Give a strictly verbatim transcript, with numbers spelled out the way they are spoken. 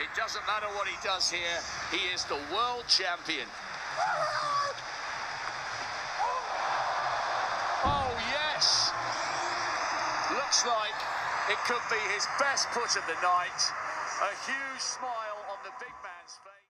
It doesn't matter what he does here. He is the world champion. Oh, yes. Looks like it could be his best put of the night. A huge smile on the big man's face.